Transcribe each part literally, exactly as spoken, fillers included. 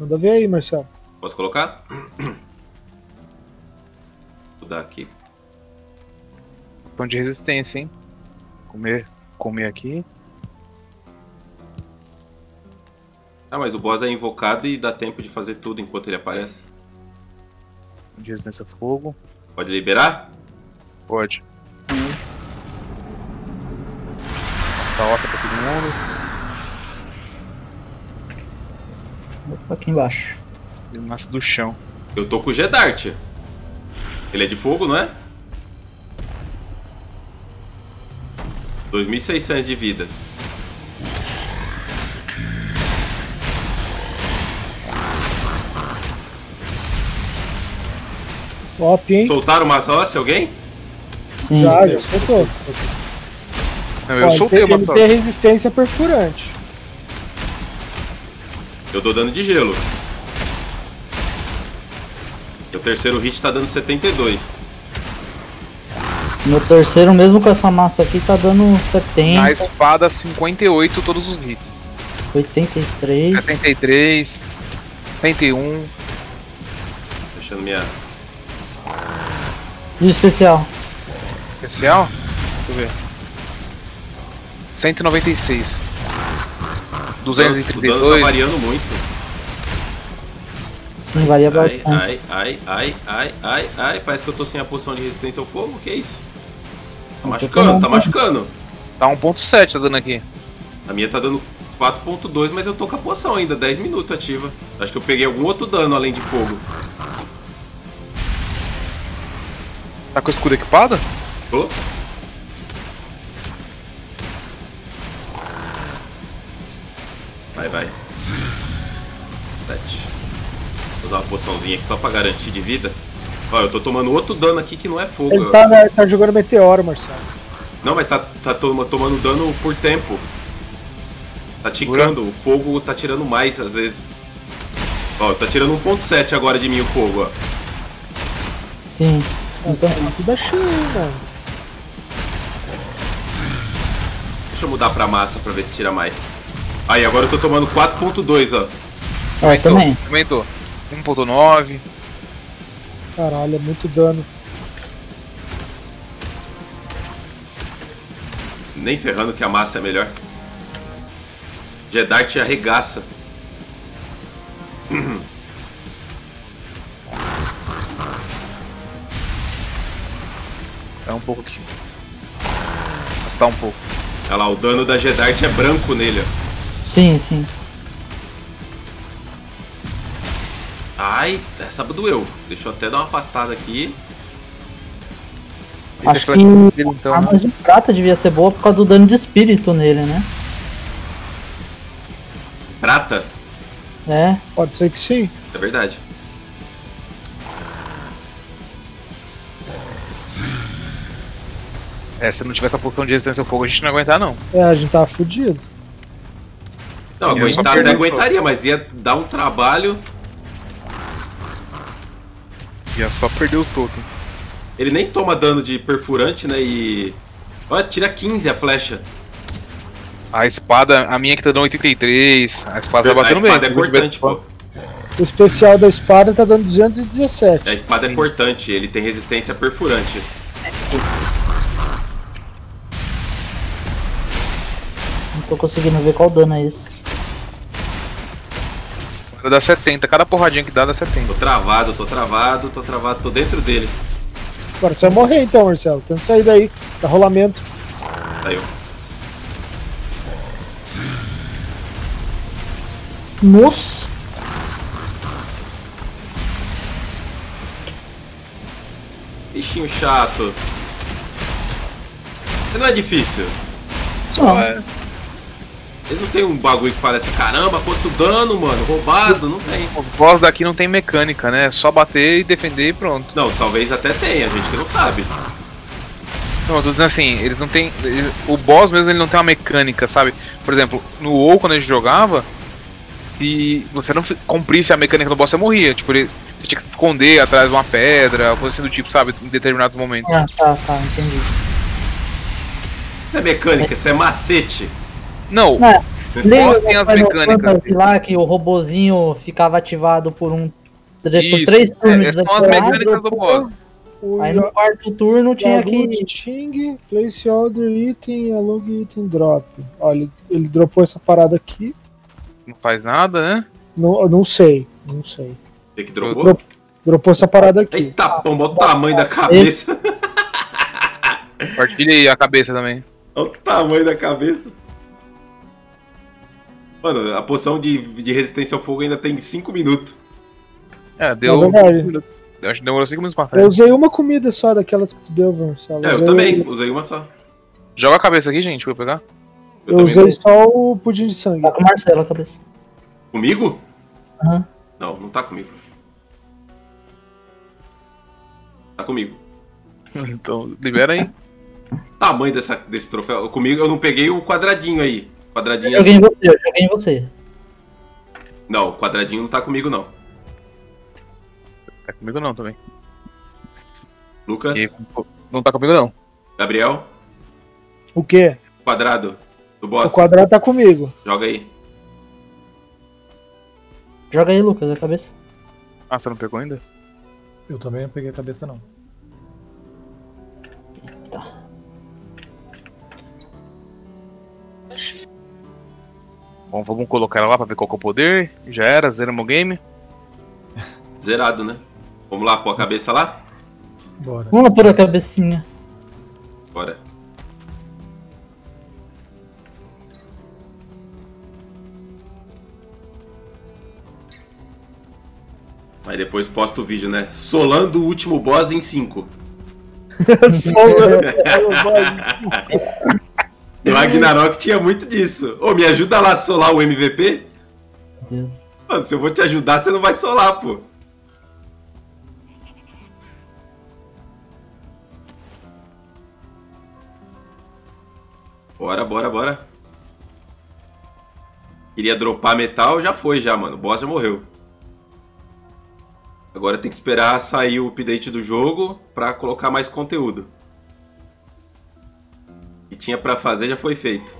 Manda ver aí, Marcelo. Posso colocar? Vou dar aqui. Ponto de resistência, hein? Comer, comer aqui. Ah, mas o boss é invocado e dá tempo de fazer tudo enquanto ele aparece. Ponto de resistência a fogo. Pode liberar? Pode. Essa horta pra todo mundo. Opa, aqui embaixo. Ele nasce do chão. Eu tô com o Gedart. Ele é de fogo, não é? dois mil e seiscentos de vida. Top, hein? Soltaram uma sócia, alguém? Sim. Já, já soltou. Não, eu Ó, soltei ele uma tem, só. ele tem resistência perfurante. Eu dou dano de gelo. O terceiro hit tá dando setenta e dois. Meu terceiro, mesmo com essa massa aqui, tá dando Na setenta, espada, cinquenta e oito todos os hits. oitenta e três. setenta e três, setenta e um. Deixando minha... E o especial? Especial? Deixa eu ver. cento e noventa e seis. duzentos e O trinta e dano tá dois. variando muito. Sim, varia Ai, bastante. ai, ai, ai, ai, ai, ai. Parece que eu tô sem a poção de resistência ao fogo. Que é isso? Tá machucando, tá machucando. Tá um ponto sete tá dando aqui. A minha tá dando quatro ponto dois, mas eu tô com a poção ainda, dez minutos ativa. Acho que eu peguei algum outro dano além de fogo. Tá com o escudo equipado? Tô? Vai, vai. Sete. Vou usar uma poçãozinha aqui só pra garantir de vida. Ó, eu tô tomando outro dano aqui que não é fogo. Ele tá, né, tá jogando meteoro, Marcelo. Não, mas tá, tá toma- tomando dano por tempo. Tá ticando, o fogo tá tirando mais às vezes. Ó, tá tirando um ponto sete agora de mim o fogo, ó. Sim. Então, tudo da China. Deixa eu mudar pra massa pra ver se tira mais. Aí, agora eu tô tomando quatro ponto dois, ó. É, também. Aumentou. um ponto nove. Caralho, é muito dano. Nem ferrando que a massa é melhor. Jedart arregaça. Tá um pouco aqui. Gastar um pouco. Olha lá, o dano da Jedart é branco nele, ó. Sim, sim. Ai, essa doeu. Deixa eu até dar uma afastada aqui. Acho que dele, então. armas de prata devia ser boa por causa do dano de espírito nele, né? Prata? É. Pode ser que sim. É verdade. É, se não tiver essa poção de resistência ao fogo, a gente não ia aguentar, não. É, a gente tava fudido. Não, Eu só aguentar perdi até o aguentaria, mas ia dar um trabalho. Ia só perder o token. Ele nem toma dano de perfurante, né? E. Olha, tira quinze a flecha. A espada, a minha que tá dando oitenta e três. A espada tá A batendo bem. espada é cortante, pô. O especial da espada tá dando duzentos e dezessete. A espada é cortante, ele tem resistência perfurante. Não tô conseguindo ver qual dano é esse. Vai dar setenta. Cada porradinha que dá dá setenta. Tô travado, tô travado, tô travado, tô dentro dele. Agora você vai morrer então, Marcelo. Tenta sair daí. Dá rolamento. Saiu. Nossa! Bichinho chato. Não é difícil. Não. É. Ele não tem um bagulho que fala assim, caramba, quanto dano, mano, roubado, não tem. O boss daqui não tem mecânica, né? Só bater e defender e pronto. Não, talvez até tenha, a gente que não sabe. Não, eu tô dizendo assim, eles não tem. ele- o boss mesmo ele não tem uma mecânica, sabe? Por exemplo, no WoW quando a gente jogava, se você não fi- cumprisse a mecânica do boss, você morria. Tipo, ele, você tinha que se esconder atrás de uma pedra, coisa assim do tipo, sabe? Em determinados momentos. Ah, tá, tá, entendi. Não é mecânica, isso é macete. Não, É, boss tem as Final mecânicas. Fantasy lá que o robozinho ficava ativado por um por Isso, três turnos é, são as desativado. mecânicas do boss. O Aí no quarto turno tinha que. Ting, place order item, along item drop. Olha, ele, ele dropou essa parada aqui. Não faz nada, né? Não, eu não sei, não sei. O que que dropou? Drop- Dropou essa parada aqui. Eita, pomba, olha o tamanho da cabeça. Partilha aí a cabeça também. Olha o tamanho da cabeça. Mano, a poção de, de resistência ao fogo ainda tem cinco minutos. É, deu É verdade. cinco minutos. Eu acho que demorou cinco minutos pra Eu frente. usei uma comida só daquelas que tu deu, Marcelo. É, eu usei- também, usei uma só. Joga a cabeça aqui, gente, pra eu pegar. Eu, Eu também usei não. só o pudim de sangue. Tá com o Marcelo a cabeça. Comigo? Aham. Não, não tá comigo. Tá comigo. Então, libera aí. Tamanho dessa, desse troféu. Comigo eu não peguei o quadradinho aí. Quadradinho Eu joguei em azul. você, eu joguei em você. Não, o quadradinho não tá comigo não. Tá comigo não também. Lucas, E, não tá comigo não. Gabriel, O quê? quadrado do boss. O quadrado tá comigo. Joga aí. Joga aí, Lucas, a cabeça. Ah, você não pegou ainda? Eu também não peguei a cabeça, não. Bom, vamos colocar ela lá pra ver qual que é o poder. Já era, zeramos o game. Zerado, né? Vamos lá, pôr a cabeça lá? Bora. Vamos pôr a cabecinha. Bora. Aí depois posta o vídeo, né? Solando o último boss em cinco. Só o- No Ragnarok tinha muito disso. Ô, me ajuda lá a solar o M V P? Meu Deus. Mano, se eu vou te ajudar, você não vai solar, pô. Bora, bora, bora. Queria dropar metal, já foi já, mano. O boss já morreu. Agora tem que esperar sair o update do jogo pra colocar mais conteúdo. O que tinha pra fazer já foi feito.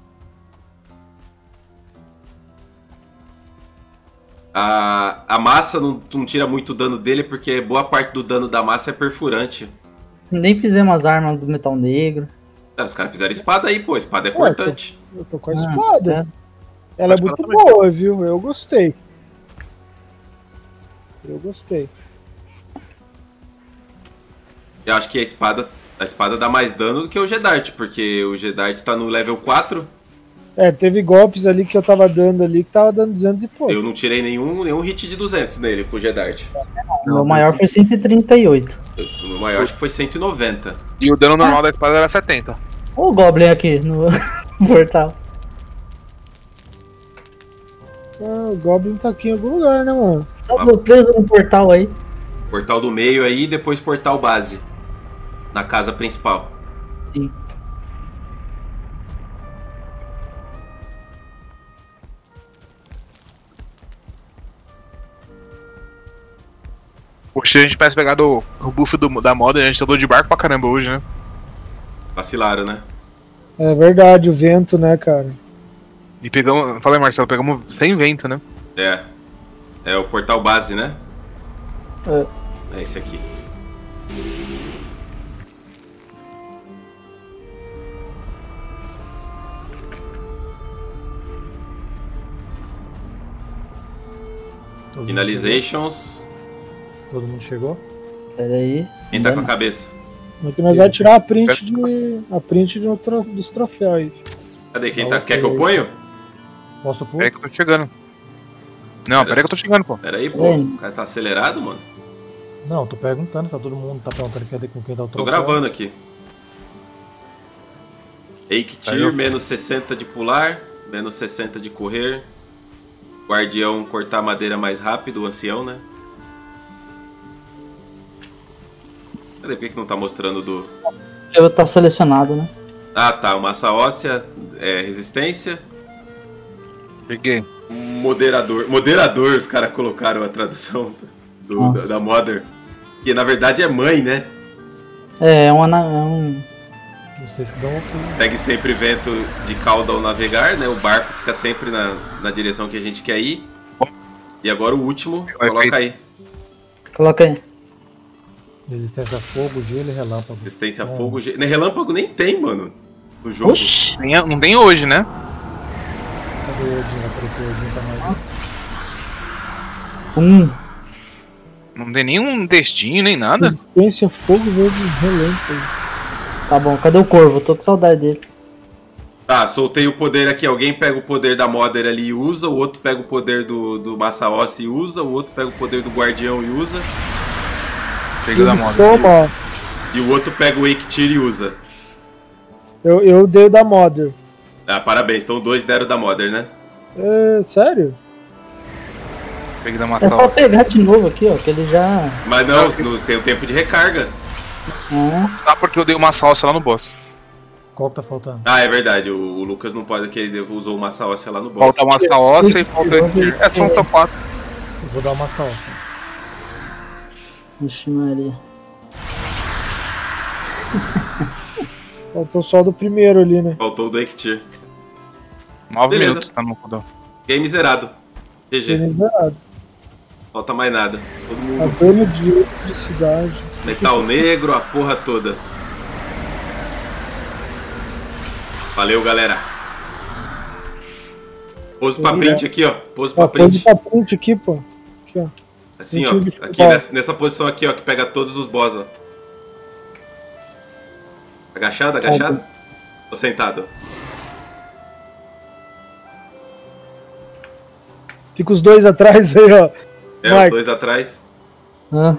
A, a massa não, não tira muito dano dele porque boa parte do dano da massa é perfurante. Nem fizemos as armas do metal negro. É, os caras fizeram espada aí, pô. Espada é cortante. Eu tô com a Ah, espada. é. Ela é A espada muito também. boa, viu? Eu gostei. Eu gostei. Eu acho que a espada, a espada dá mais dano do que o G-Dart, porque o G-Dart tá no level quatro. É, teve golpes ali que eu tava dando ali que tava dando duzentos e pouco. Eu não tirei nenhum, nenhum hit de duzentos nele com o G-Dart. O meu maior foi cento e trinta e oito. O meu maior acho que foi cento e noventa. E o dano normal da espada era setenta. Olha o Goblin aqui no portal. Ah, o Goblin tá aqui em algum lugar, né, mano? Tá preso no portal aí. Portal do meio aí e depois portal base. Na casa principal. Sim. Poxa, a gente parece pegar do, o buff do, da moda, a gente andou de barco pra caramba hoje, né? Vacilaram, né? É verdade, o vento, né, cara? E pegamos, falei Marcelo, pegamos sem vento, né? É. É o portal base, né? É. É esse aqui. Todo mundo Finalizations. chegou? Todo mundo chegou? Pera aí. Quem tá com a cabeça? Como é que nós vamos tirar a print, de, a print de um tro- dos troféus aí? Cadê? Quem tá? Quer que eu ponho? Posso pôr? Peraí que eu tô chegando. Não, peraí que eu tô chegando, pô. Pera aí, pô. Vem. O cara tá acelerado, mano. Não, tô perguntando se tá todo mundo tá perguntando cadê com quem tá o Tô troféu. gravando aqui. Eiktir, Caiu. menos sessenta de pular, menos sessenta de correr. Guardião cortar madeira mais rápido, o ancião, né? Cadê? Por que que não tá mostrando do... Eu tá selecionado, né? Ah, tá. Massa óssea, é, resistência. Peguei. Moderador. Moderador, os caras colocaram a tradução do, da, Nossa. da Mother. Que na verdade é mãe, né? É, é, uma, na- é um. Vocês que dão o pulo. Segue sempre vento de cauda ao navegar, né? O barco fica sempre na, na direção que a gente quer ir. E agora o último, coloca aí. Coloca aí. Resistência a fogo, gelo e relâmpago. Resistência a Bom, fogo. ge- né, Relâmpago nem tem, mano. No jogo. Oxi! Nem- Não tem hoje, né? Cadê o Odin? Apareceu o Odin pra nós. Um. Não tem nenhum destino, nem nada. Resistência, fogo, verde, relâmpago. Tá bom, cadê o corvo? Tô com saudade dele. Tá, soltei o poder aqui. Alguém pega o poder da Mother ali e usa. O outro pega o poder do, do Massaossi e usa. O outro pega o poder do Guardião e usa. Chega da moda. Toma, ó. E o outro pega o Eiktir e usa. Eu, eu dei o da Mother. Ah, parabéns. Então dois deram da Mother, né? É, sério? Chega da É matar. só pegar de novo aqui, ó, que ele já... Mas não, no- tem o tempo de recarga. Ah, Ah, porque eu dei uma salsa lá no boss. Qual que tá faltando? Ah, é verdade. O, o Lucas não pode, que ele usou uma Massaossi lá no boss. Falta uma salsa e falta. É, são só quatro. Eu vou dar uma salsa. Vixe Maria. Faltou só do primeiro ali, né? Faltou o do Eiktir. Nove Beleza. minutos tá no cooldown. Game zerado. G G. Liberado. Falta mais nada. Todo mundo. Abelha de eletricidade. Metal negro, a porra toda. Valeu, galera. Pose pra print aqui, ó. Pose pra Ó, pose print. pra print aqui, pô. Aqui, ó. Assim, ó. Print de Aqui futebol. nessa, nessa posição aqui, ó, que pega todos os boss, ó. Agachado, agachado? Ou sentado? Fica os dois atrás aí, ó. É, Vai. os dois atrás. Ah,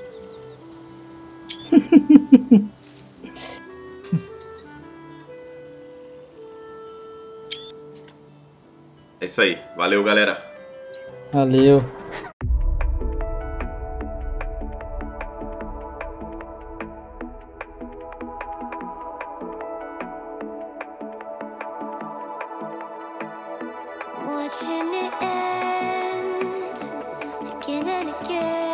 É isso aí. Valeu, galera. valeu. Watching it end again and again.